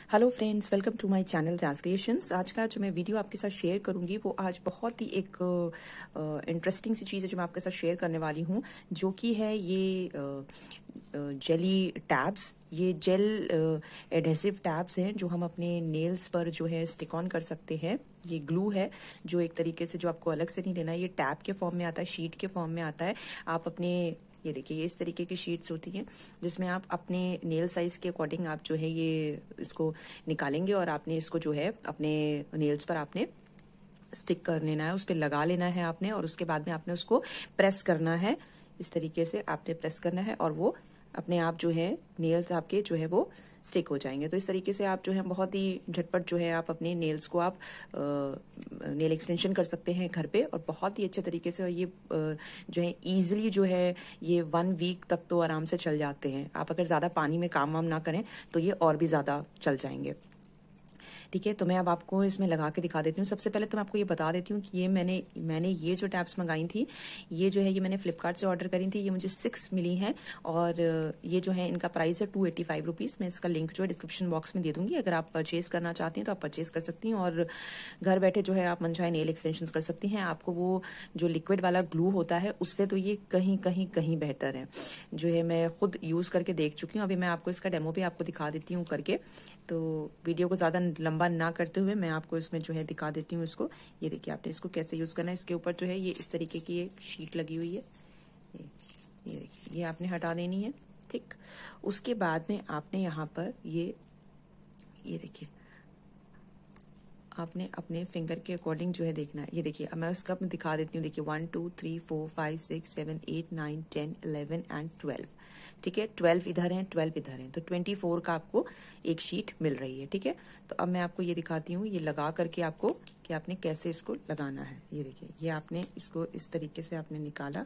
Hello friends, welcome to my channel Jazz Creations. आज का जो मैं वीडियो आपके साथ शेयर करूंगी वो आज बहुत ही एक इंटरेस्टिंग सी चीज़ है जो मैं आपके साथ शेयर करने वाली हूँ, जो कि है ये जेली टैब्स। ये जेल एडहेसिव टैब्स हैं जो हम अपने नेल्स पर जो है स्टिक ऑन कर सकते हैं। ये ग्लू है जो एक तरीके से जो आपको अलग से नहीं लेना है, ये टैब के फॉर्म में आता है, शीट के फॉर्म में आता है। आप अपने ये देखिए, ये इस तरीके की शीट्स होती हैं जिसमें आप अपने नेल साइज के अकॉर्डिंग आप जो है ये इसको निकालेंगे और आपने इसको जो है अपने नेल्स पर आपने स्टिक कर लेना है, उस पर लगा लेना है आपने, और उसके बाद में आपने उसको प्रेस करना है। इस तरीके से आपने प्रेस करना है और वो अपने आप जो है नेल्स आपके जो है वो स्टिक हो जाएंगे। तो इस तरीके से आप जो है बहुत ही झटपट जो है आप अपने नेल्स को आप नेल एक्सटेंशन कर सकते हैं घर पे, और बहुत ही अच्छे तरीके से। और ये जो है ईजिली जो है ये 1 वीक तक तो आराम से चल जाते हैं। आप अगर ज़्यादा पानी में काम वाम ना करें तो ये और भी ज़्यादा चल जाएंगे। ठीक है, तो मैं अब आपको इसमें लगा के दिखा देती हूँ। सबसे पहले तो मैं आपको ये बता देती हूँ कि ये मैंने ये जो टैब्स मंगाई थी, ये जो है ये मैंने फ्लिपकार्ट से ऑर्डर करी थी। ये मुझे 6 मिली हैं और ये जो है इनका प्राइस है 285 रुपीज़। मैं इसका लिंक जो है डिस्क्रिप्शन बॉक्स में दे दूँगी। अगर आप परचेज़ करना चाहती हैं तो आप परचेज़ कर सकती हैं और घर बैठे जो है आप मनचाहे नेल एक्सटेंशन कर सकती हैं। आपको वो जो लिक्विड वाला ग्लू होता है उससे तो ये कहीं कहीं कहीं बेहतर है। जो है मैं खुद यूज़ करके देख चुकी हूँ। अभी मैं आपको इसका डेमो भी आपको दिखा देती हूँ करके। तो वीडियो को ज़्यादा लंबा ना करते हुए मैं आपको इसमें जो है दिखा देती हूँ इसको। ये देखिए आपने इसको कैसे यूज़ करना है। इसके ऊपर जो है ये इस तरीके की एक शीट लगी हुई है, ये देखिए, ये आपने हटा देनी है। ठीक, उसके बाद में आपने यहाँ पर ये देखिए, आपने अपने फिंगर के अकॉर्डिंग जो है देखना है। ये देखिए, अब मैं उसका अपने दिखा देती हूँ। देखिए 1 2 3 4 5 6 7 8 9 10 11 एंड 12। ठीक है, 12 इधर हैं, 12 इधर हैं, तो 24 का आपको एक शीट मिल रही है। ठीक है, तो अब मैं आपको ये दिखाती हूँ ये लगा करके आपको कि आपने कैसे इसको लगाना है। ये देखिए, ये आपने इसको इस तरीके से आपने निकाला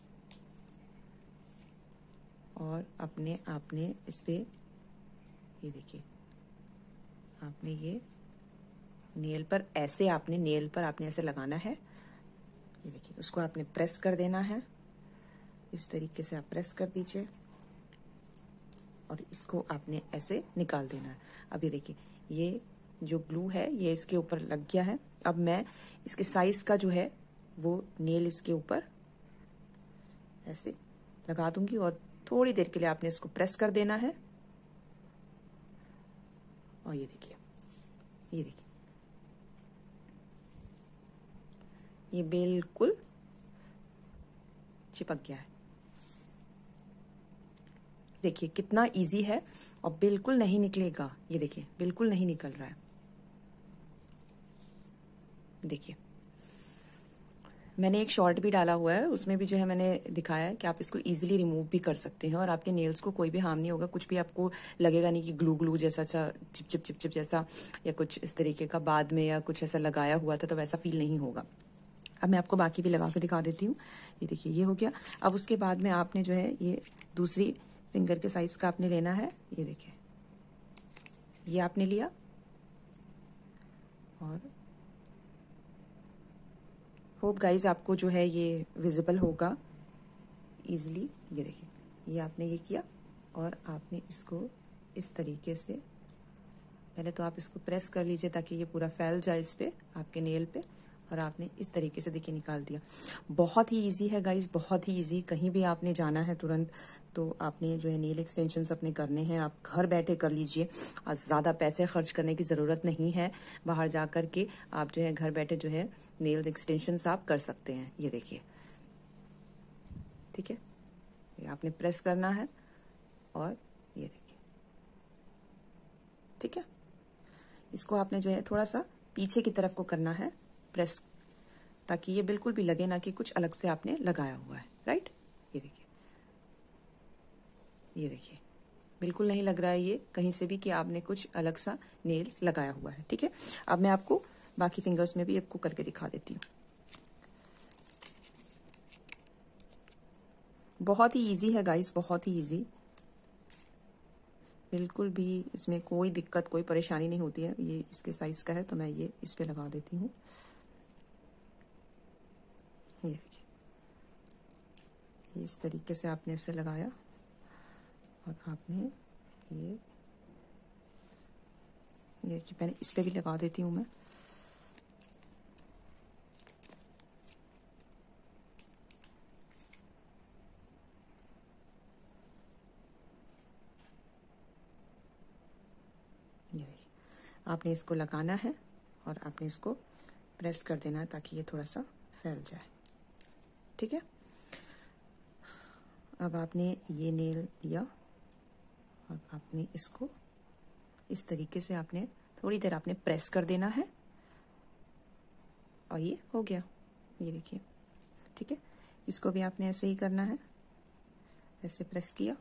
और आपने इस पे ये देखिए, आपने ये नेल पर आपने ऐसे लगाना है। ये देखिए, उसको आपने प्रेस कर देना है। इस तरीके से आप प्रेस कर दीजिए और इसको आपने ऐसे निकाल देना है। अब ये देखिए, ये जो ग्लू है ये इसके ऊपर लग गया है। अब मैं इसके साइज का जो है वो नेल इसके ऊपर ऐसे लगा दूंगी और थोड़ी देर के लिए आपने इसको प्रेस कर देना है। और ये देखिए, ये बिल्कुल चिपक गया है। देखिए कितना इजी है और बिल्कुल नहीं निकलेगा। ये देखिए, बिल्कुल नहीं निकल रहा है। देखिए, मैंने एक शॉर्ट भी डाला हुआ है, उसमें भी जो है मैंने दिखाया है कि आप इसको इजीली रिमूव भी कर सकते हैं और आपके नेल्स को कोई भी हार्म नहीं होगा। कुछ भी आपको लगेगा नहीं कि ग्लू ग्लू जैसा चिप चिप जैसा या कुछ इस तरीके का बाद में या कुछ ऐसा लगाया हुआ था तो वैसा फील नहीं होगा। अब मैं आपको बाकी भी लगा के दिखा देती हूँ। ये देखिए, ये हो गया। अब उसके बाद में आपने जो है ये दूसरी फिंगर के साइज का आपने लेना है। ये देखिए, ये आपने लिया और होप गाइज आपको जो है ये विजिबल होगा इजीली। ये देखिए, ये आपने ये किया और आपने इसको इस तरीके से पहले तो आप इसको प्रेस कर लीजिए ताकि ये पूरा फैल जाए इस पे आपके नेल पे, और आपने इस तरीके से देखिए निकाल दिया। बहुत ही इजी है गाइज, बहुत ही इजी। कहीं भी आपने जाना है तुरंत तो आपने जो है नेल एक्सटेंशंस अपने करने हैं, आप घर बैठे कर लीजिए। आज ज़्यादा पैसे खर्च करने की ज़रूरत नहीं है बाहर जा कर के। आप जो है घर बैठे जो है नेल एक्सटेंशंस आप कर सकते हैं। ये देखिए, ठीक है, ये आपने प्रेस करना है और ये देखिए, ठीक है, इसको आपने जो है थोड़ा सा पीछे की तरफ को करना है प्रेस, ताकि ये बिल्कुल भी लगे ना कि कुछ अलग से आपने लगाया हुआ है। राइट, ये देखिए, बिल्कुल नहीं लग रहा है ये कहीं से भी कि आपने कुछ अलग सा नेल लगाया हुआ है। ठीक है, अब मैं आपको बाकी फिंगर्स में भी आपको करके दिखा देती हूँ। बहुत ही इजी है गाइस, बहुत ही इजी। बिल्कुल भी इसमें कोई दिक्कत कोई परेशानी नहीं होती है। ये इसके साइज का है तो मैं ये इस पे लगा देती हूँ। ये देखिए, इस तरीके से आपने इसे लगाया और आपने ये देखिए पहले इस पे भी लगा देती हूँ मैं। ये देखिए, आपने इसको लगाना है और आपने इसको प्रेस कर देना है ताकि ये थोड़ा सा फैल जाए। ठीक है, अब आपने ये नेल लिया और आपने इसको इस तरीके से आपने थोड़ी देर आपने प्रेस कर देना है और ये हो गया। ये देखिए, ठीक है, इसको भी आपने ऐसे ही करना है, ऐसे प्रेस किया।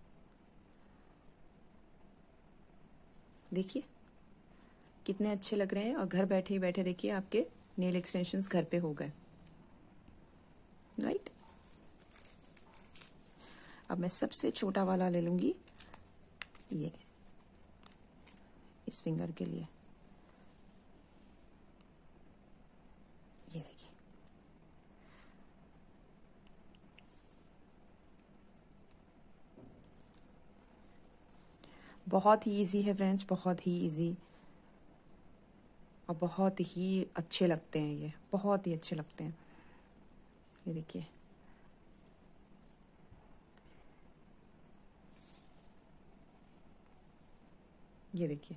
देखिए कितने अच्छे लग रहे हैं और घर बैठे ही बैठे देखिए आपके नेल एक्सटेंशंस घर पे हो गए। राइट, अब मैं सबसे छोटा वाला ले लूंगी, ये इस फिंगर के लिए। ये देखिए, बहुत ही इजी है फ्रेंड्स, बहुत ही इजी और बहुत ही अच्छे लगते हैं, ये बहुत ही अच्छे लगते हैं। ये देखिए, ये देखिए,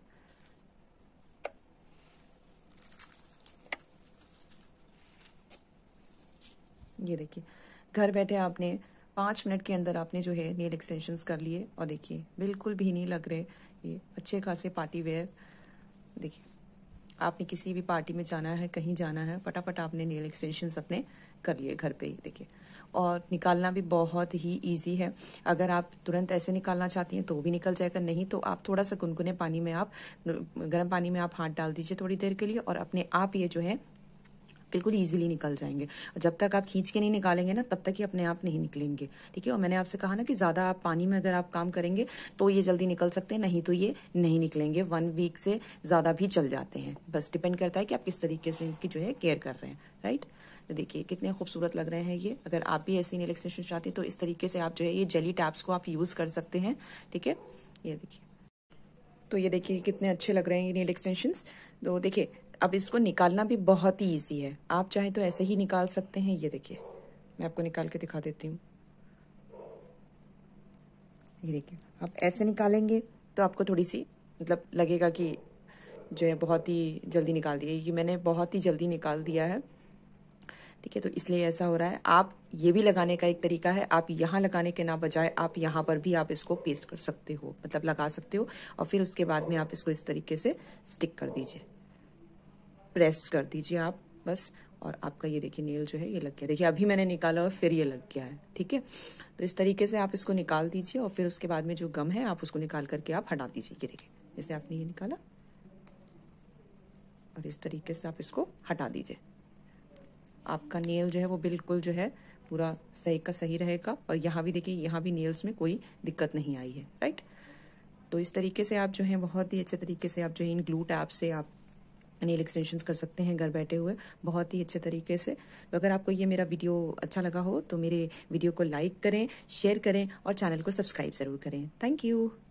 ये देखिए, घर बैठे आपने 5 मिनट के अंदर आपने जो है नेल एक्सटेंशंस कर लिए और देखिए बिल्कुल भी नहीं लग रहे, ये अच्छे खासे पार्टी वेयर। देखिए, आपने किसी भी पार्टी में जाना है, कहीं जाना है, फटाफट आपने नेल एक्सटेंशंस अपने कर लिए घर पे ही। देखिए, और निकालना भी बहुत ही इजी है। अगर आप तुरंत ऐसे निकालना चाहती हैं तो भी निकल जाएगा, नहीं तो आप थोड़ा सा गुनगुने पानी में आप गर्म पानी में आप हाथ डाल दीजिए थोड़ी देर के लिए और अपने आप ये जो है बिल्कुल इजीली निकल जाएंगे। और जब तक आप खींच के नहीं निकालेंगे ना तब तक ये अपने आप नहीं निकलेंगे। ठीक है, और मैंने आपसे कहा ना कि ज़्यादा आप पानी में अगर आप काम करेंगे तो ये जल्दी निकल सकते हैं, नहीं तो ये नहीं निकलेंगे। 1 वीक से ज़्यादा भी चल जाते हैं, बस डिपेंड करता है कि आप किस तरीके से इनकी जो है केयर कर रहे हैं। राइट, तो देखिए कितने खूबसूरत लग रहे हैं ये। अगर आप भी ऐसी नेल एक्सटेंशन चाहते हैं तो इस तरीके से आप जो है ये जेली टैप्स को आप यूज़ कर सकते हैं। ठीक है, ये देखिए, तो ये देखिए कितने अच्छे लग रहे हैं ये नेल एक्सटेंशंस। तो देखिए, अब इसको निकालना भी बहुत ही इजी है, आप चाहें तो ऐसे ही निकाल सकते हैं। ये देखिए, मैं आपको निकाल के दिखा देती हूँ। ये देखिए, आप ऐसे निकालेंगे तो आपको थोड़ी सी मतलब लगेगा कि जो है बहुत ही जल्दी निकाल दिया, ये मैंने बहुत ही जल्दी निकाल दिया है। ठीक है, तो इसलिए ऐसा हो रहा है। आप ये भी लगाने का एक तरीका है, आप यहाँ लगाने के ना बजाय आप यहाँ पर भी आप इसको पेस्ट कर सकते हो, मतलब लगा सकते हो और फिर उसके बाद में आप इसको इस तरीके से स्टिक कर दीजिए, प्रेस कर दीजिए आप बस, और आपका ये देखिए नेल जो है ये लग गया। देखिए अभी मैंने निकाला और फिर ये लग गया है। ठीक है, तो इस तरीके से आप इसको निकाल दीजिए और फिर उसके बाद में जो गम है आप उसको निकाल करके आप हटा दीजिए। ये देखिए, जैसे आपने ये निकाला और इस तरीके से आप इसको हटा दीजिए, आपका नेल जो है वो बिल्कुल जो है पूरा सही का सही रहेगा। और यहाँ भी देखिए, यहाँ भी नेल्स में कोई दिक्कत नहीं आई है। राइट, तो इस तरीके से आप जो है बहुत ही अच्छे तरीके से आप जो है इन ग्लू टैप से आप नेल एक्सटेंशंस कर सकते हैं घर बैठे हुए बहुत ही अच्छे तरीके से। तो अगर आपको ये मेरा वीडियो अच्छा लगा हो तो मेरे वीडियो को लाइक करें, शेयर करें और चैनल को सब्सक्राइब ज़रूर करें। Thank you.